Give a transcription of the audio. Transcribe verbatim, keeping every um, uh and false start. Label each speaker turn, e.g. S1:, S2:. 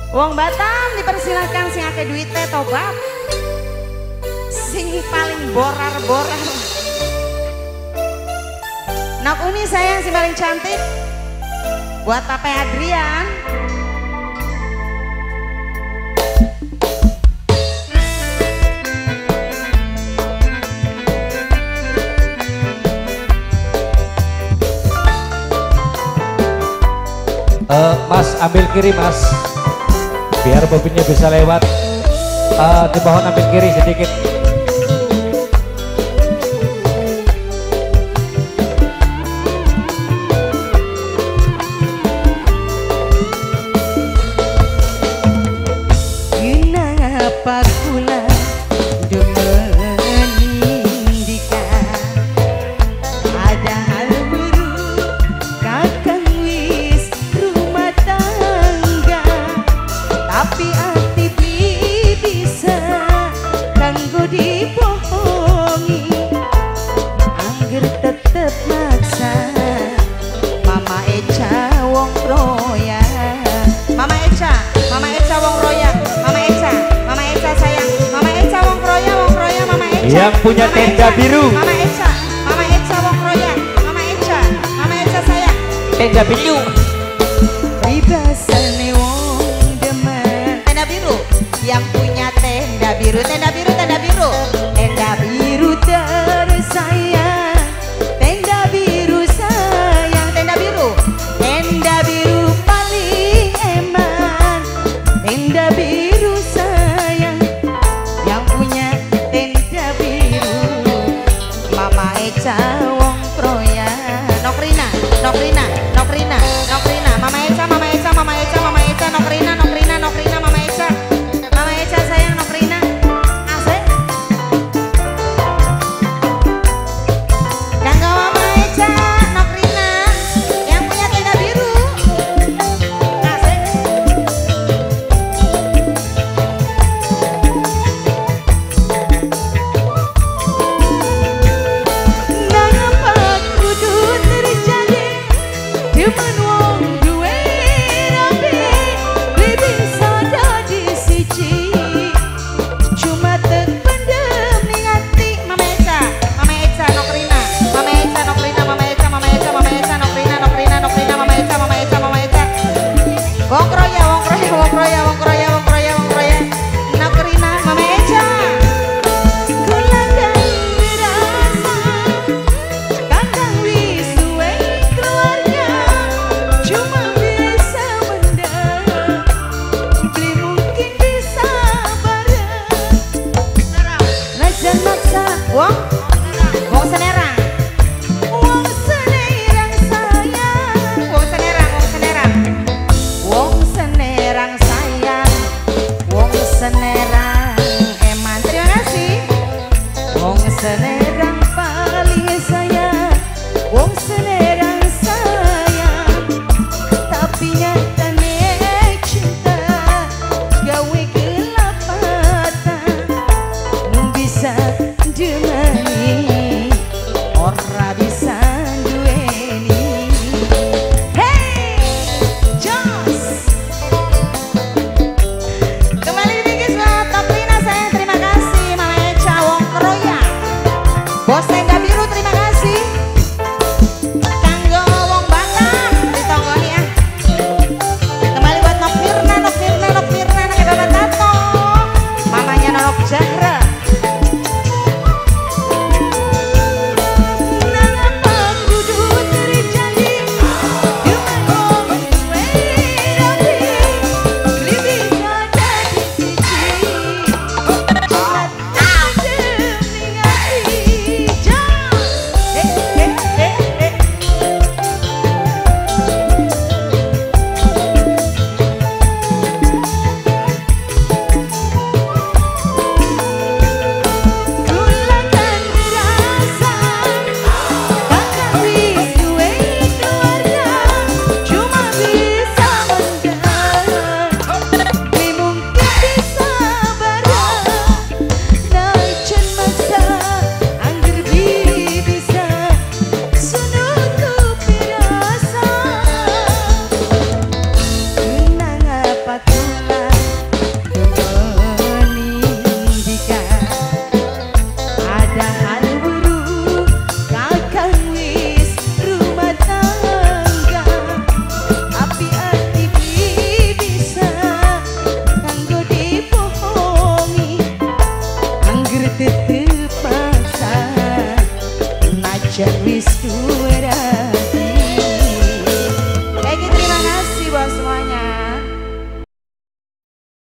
S1: Wong Batam dipersilakan sing akeh duite tobat. Sing paling borar-borar. Nok Uni sayang si paling cantik. Buat Pape Adrian.
S2: Uh, mas ambil kiri mas, biar bobinnya bisa lewat. Uh, di pohon ambil kiri sedikit.
S1: Kenapa kula meninggikan ada hal buruk kakang wis rumah tangga, tapi hati bisa kanggo dibohongi angger tetep maksa. Mama Eca wong roya, Mama Eca, Mama Eca wong roya, Mama Eca, Mama Eca sayang, Mama Eca wong roya, wong roya, Mama Eca.
S2: Yang punya
S1: Mama
S2: tenda
S1: Eca,
S2: biru.
S1: Mama Eca, Mama Eca wong roya, Mama Eca, Mama Eca sayang.
S2: Tenda biru.
S1: Ribasane wong demen. Tenda biru, yang punya tenda biru, tenda biru, tenda biru, tenda biru tersayang, tenda biru sayang, tenda biru, tenda biru paling eman, tenda biru sayang, yang punya tenda biru, Mama Eca wong proya, Nokrina, Nokrina, Nokrina, Nokrina, Mama Eca, Mama Eca, Mama Eca, Mama Eca, Nokrina, Nokrina, Nokrina, Mama Eca, Mama Eca sayang, Nokrina, asik. Gangga Mama Eca, Nokrina, yang punya tenda biru, asik. Napa kudu terjadi cuman wong duwe rapi bisa jadi siji cuma terpendam ning ati. Mama Eca, Mama Eca, Nokrina, Mama Eca, Nokrina, Mama Eca, Mama Eca, Mama Eca, Nokrina, Nokrina, Nokrina, Mama Eca, Mama Eca, Mama Eca. Wong kroya, wong kroya, wong kroya, wong kroya, wong kroya, wong kroya. Nokrina, Mama Eca. Kula ngerasa kakang wis duwe keluarga, cuma bisa mendem, beli mungkin bisa bareng. Lajan maksa, wong, wong senerang, wong senerang sayang, wong senerang, wong senerang, wong senerang sayang. jan wis duwe